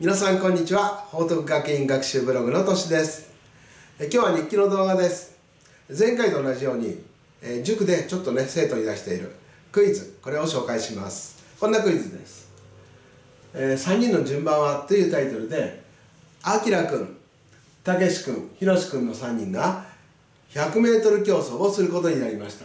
皆さんこんにちは。報徳学院学習ブログのとしです。今日は日記の動画です。前回と同じように塾でちょっとね生徒に出しているクイズ、これを紹介します。こんなクイズです。3人の順番はというタイトルで、あきらくん、たけしくん、ひろしくんの3人が 100m 競争をすることになりました。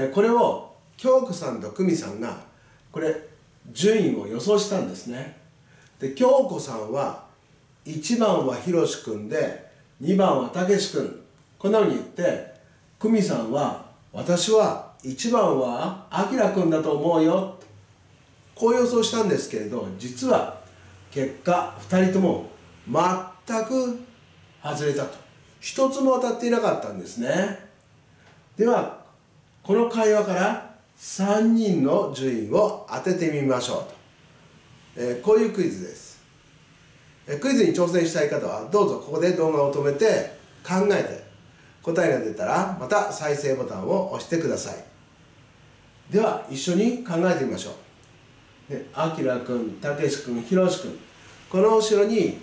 これを京子さんと久美さんが順位を予想したんですね。で、京子さんは1番はひろしくんで2番はたけしくん、こんなふうに言って、久美さんは私は1番はあきらくんだと思うよ、こう予想したんですけれど、実は結果2人とも全く外れたと、一つも当たっていなかったんですね。ではこの会話から3人の順位を当ててみましょうと。こういうクイズです。クイズに挑戦したい方はどうぞここで動画を止めて考えて、答えが出たらまた再生ボタンを押してください。では一緒に考えてみましょう。あきらくん、たけしくん、ひろしくん、この後ろに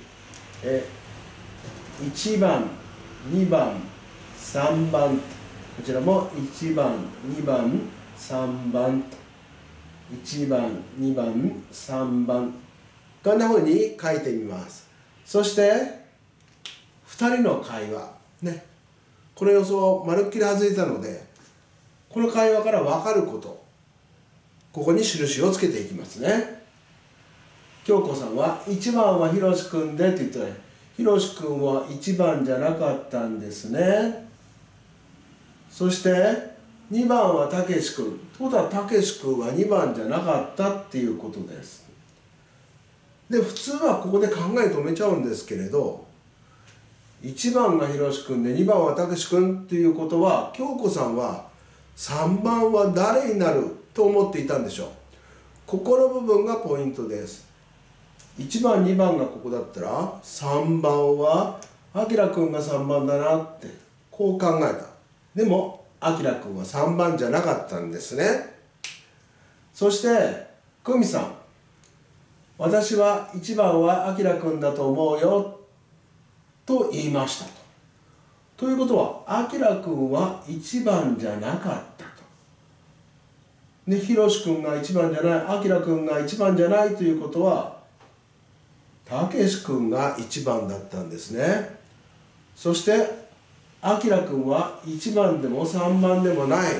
1番、2番、3番、こちらも1番、2番、3番、1番、2番、3番、こんなふうに書いてみます。そして2人の会話ね、この予想まるっきり外れたので、この会話から分かること、ここに印をつけていきますね。京子さんは1番はひろしくんでって言ったら、ひろしくんは1番じゃなかったんですね。そして2番はたけしくん。ということはたけしくんは2番じゃなかったっていうことです。で、普通はここで考え止めちゃうんですけれど、1番がひろしくんで2番はたけしくんっていうことは、京子さんは3番は誰になると思っていたんでしょう。ここの部分がポイントです。1番2番がここだったら、3番はあきらくんが3番だなってこう考えた。でもあきらくんは3番じゃなかったんですね。そして久美さん、私は1番はあきらくんだと思うよと言いましたと。ということはあきらくんは1番じゃなかったと。で、ひろしくんが1番じゃない、あきらくんが1番じゃないということは、たけしくんが1番だったんですね。そしてあきらくんは1番でも3番でもない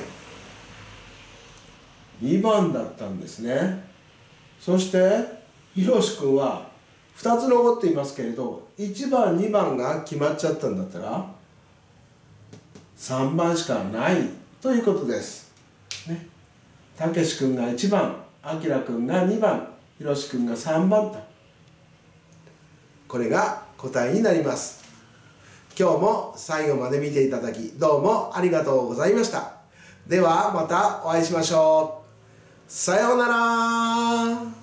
2番だったんですね。そしてひろしくんは2つ残っていますけれど、1番2番が決まっちゃったんだったら3番しかないということです、ね。たけしくんが1番、あきらくんが2番、ひろしくんが3番と、これが答えになります。今日も最後まで見ていただきどうもありがとうございました。ではまたお会いしましょう。さようなら。